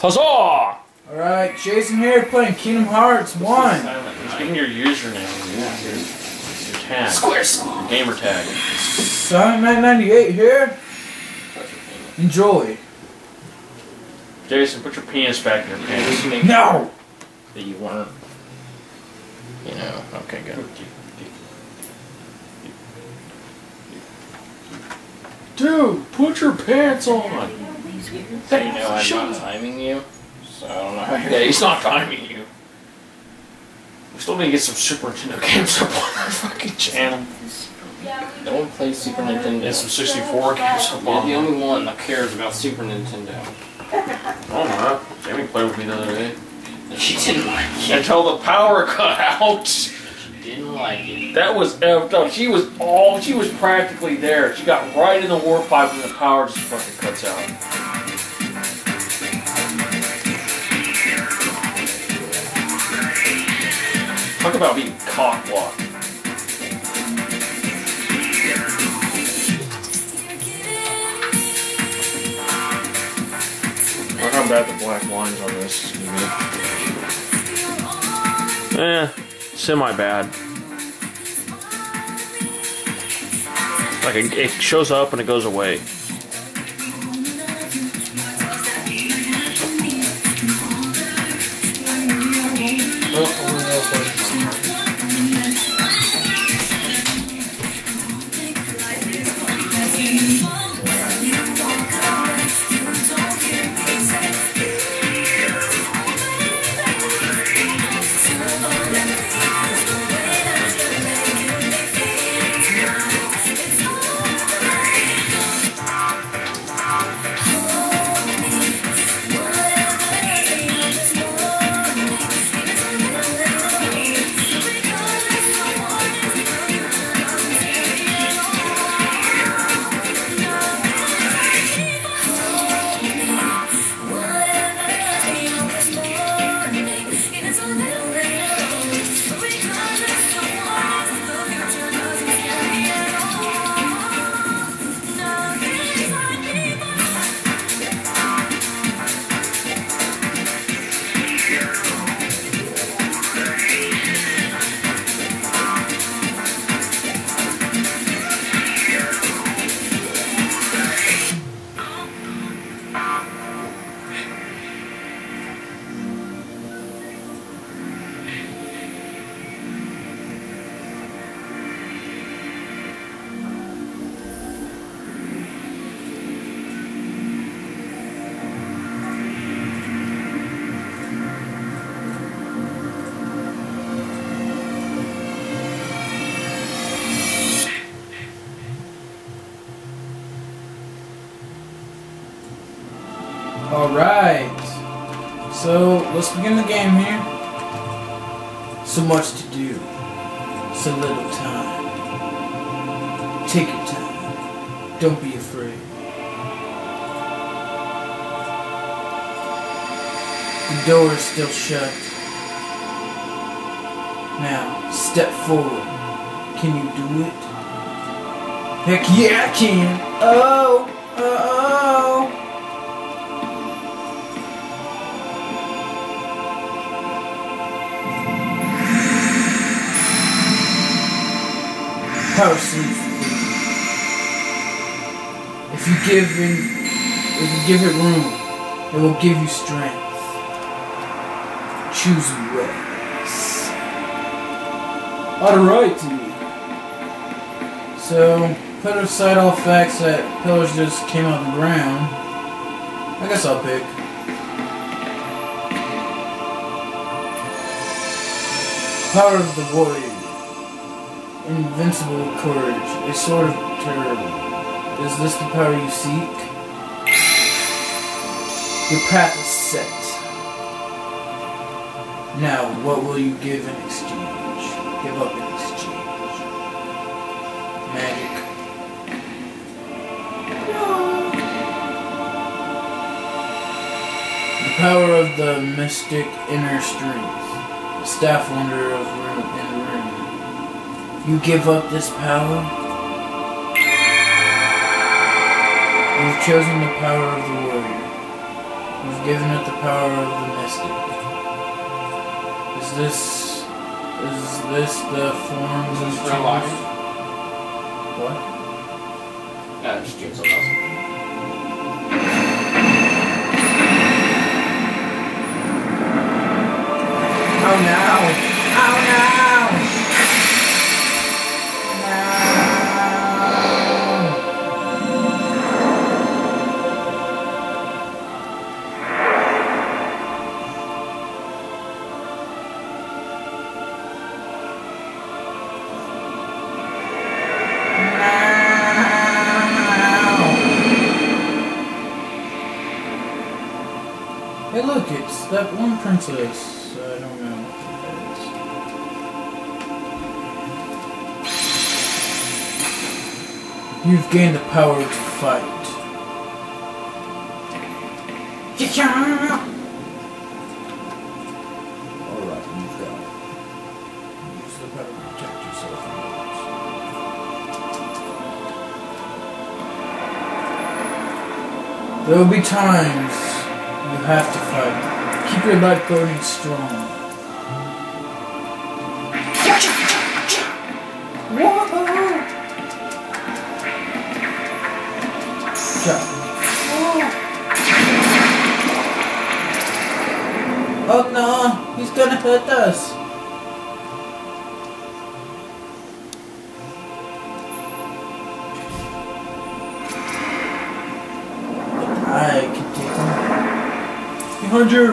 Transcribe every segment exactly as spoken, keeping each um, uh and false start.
Huzzah! Alright, Jason here playing Kingdom Hearts one. Just give me your username, your, your, your tag. Squaresoft. Your gamer tag. Sonic nine ninety-eight here. Enjoy. Jason, put your penis back in your pants. No! That you weren't. You know, okay, good. Dude, put your pants on! So you know I'm not timing you, so I don't know how you're... Yeah, he's not timing you. We still need to get some Super Nintendo games up on our fucking channel. No one plays Super Nintendo. And some sixty-four games up You're on. the only one that cares about Super Nintendo. Oh no, Jamie played with me the other day. She didn't like it. Until the power cut out. She didn't like it. That was effed up. She was all, she was practically there. She got right in the warp pipe and the power just fucking cuts out. Talk about being cock-blocked. Look how bad the black lines on this is gonna be. Eh, semi-bad. Like it, it shows up and it goes away. Alright. So, let's begin the game here. So much to do. So little time. Take your time. Don't be afraid. The door is still shut. Now, step forward. Can you do it? Heck yeah, I can! Oh! Uh-oh! Power sleeps within. If you give in, if you give it room, it will give you strength. Choose ways. Alrighty. So, put aside all facts that pillars just came out of the ground. I guess I'll pick. Power of the warrior. Invincible courage, a sword of terrible. Is this the power you seek? Your path is set. Now, what will you give in exchange? Give up in exchange. Magic. No. The power of the mystic inner strength. The staff wonder of room in the room. You give up this power? You've chosen the power of the warrior. You've given it the power of the mystic. Is this... Is this the form Is you this real life? choose? What? No, just doing something else. Oh no! Oh no! Hey look, it's that one princess. I don't know what that is. You've gained the power to fight. Alright, you've got it. Use the power to protect yourself from others. There will be times you have to fight. Keep your light burning strong. Whoa! Oh no, he's gonna hurt us. I can take him. Behind you!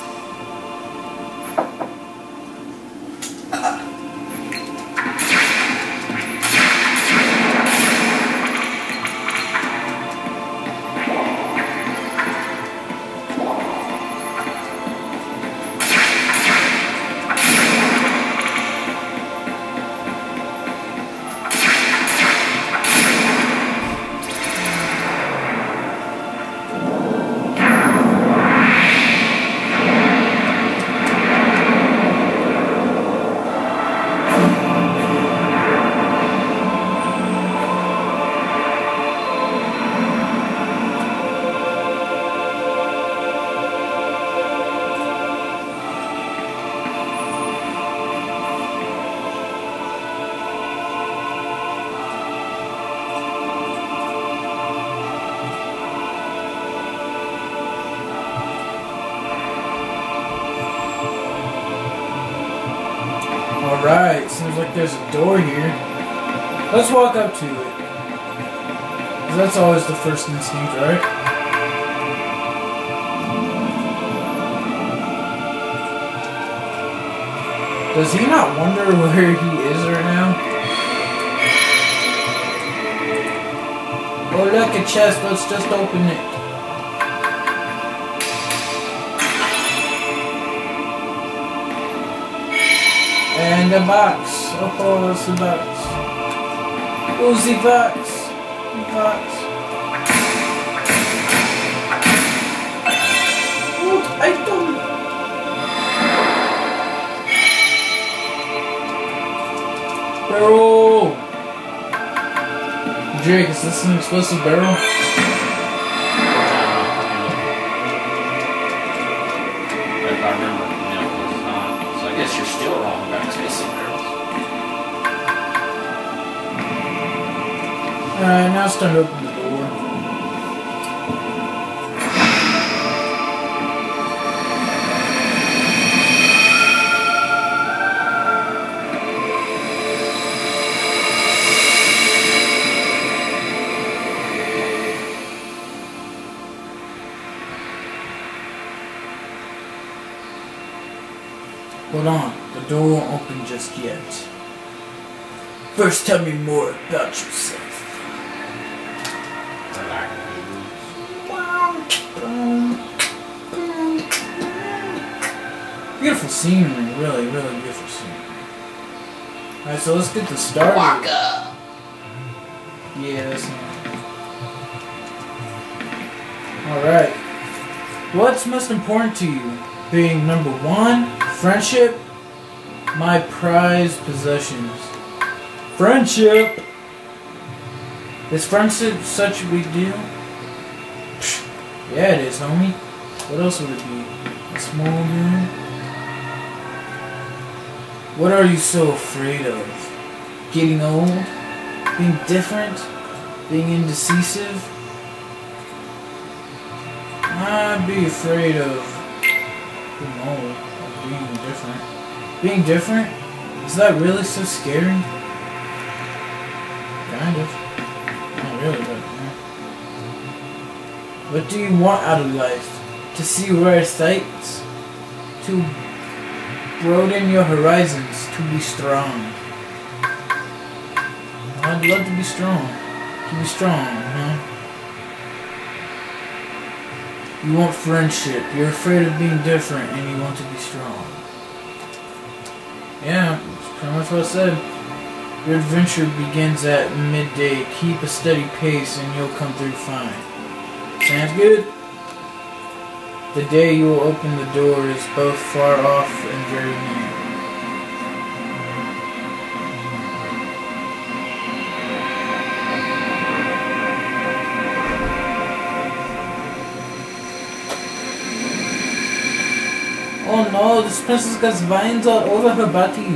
Alright, seems like there's a door here. Let's walk up to it. 'Cause that's always the first instinct, right? Does he not wonder where he is right now? Oh look, a chest, let's just open it. And a box. Oh, it's a box. Oh, the box. The box. What item? Barrel. Jake, is this an explosive barrel? If I remember, no, it's not. So I guess you're still wrong about explosive barrels. Alright, now it's time to open the door. Hold on, the door won't open just yet. First, tell me more about yourself. Beautiful scenery, really, really beautiful scenery. Alright, so let's get this started. Waka! Yeah, that's not. Alright. What's most important to you? Being number one, friendship, my prized possessions. Friendship! Is friendship such a big deal? Psh, yeah, it is, homie. What else would it be? A small room? What are you so afraid of? Getting old? Being different? Being indecisive? I'd be afraid of being old, or being different. Being different? Is that really so scary? Kind of. Not really, but yeah. What do you want out of life? To see rare sights? To broaden your horizons? To be strong? I'd love to be strong. To be strong, you know? You want friendship. You're afraid of being different, and you want to be strong. Yeah, that's pretty much what I said. Your adventure begins at midday. Keep a steady pace, and you'll come through fine. Sounds good? The day you will open the door is both far off and very near. Oh no, this princess got vines all over her body.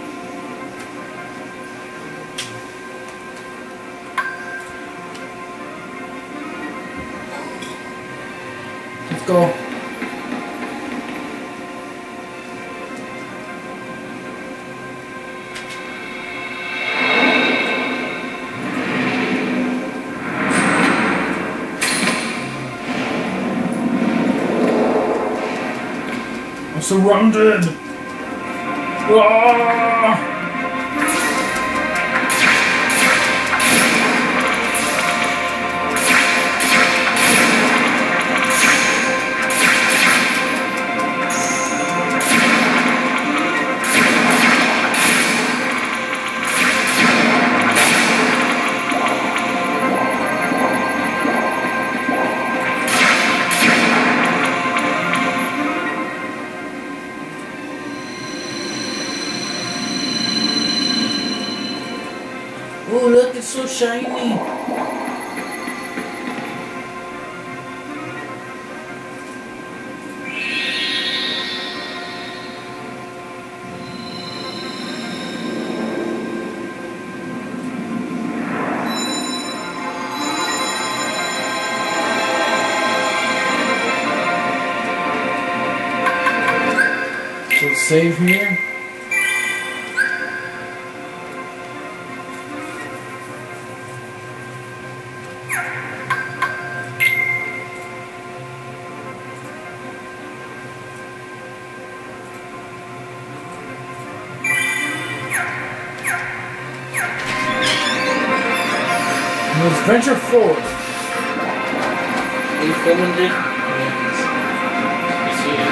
Let's go. Surrounded! Ah! Oh, look, it's so shiny. So save here. Adventure four. Are you filming, dude? Yes. Yes, he is.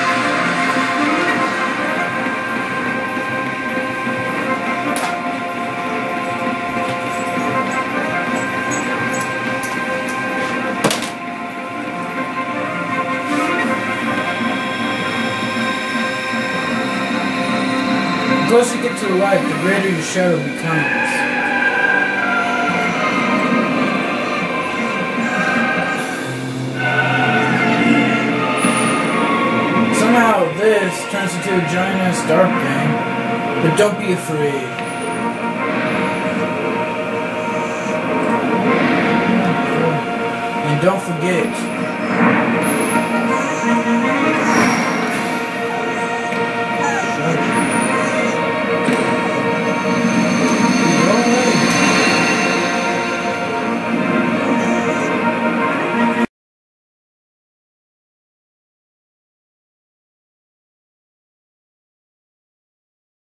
The closer you get to the light, the greater your shadow becomes. Somehow this turns into a giant ass dark thing, but don't be afraid. And don't forget,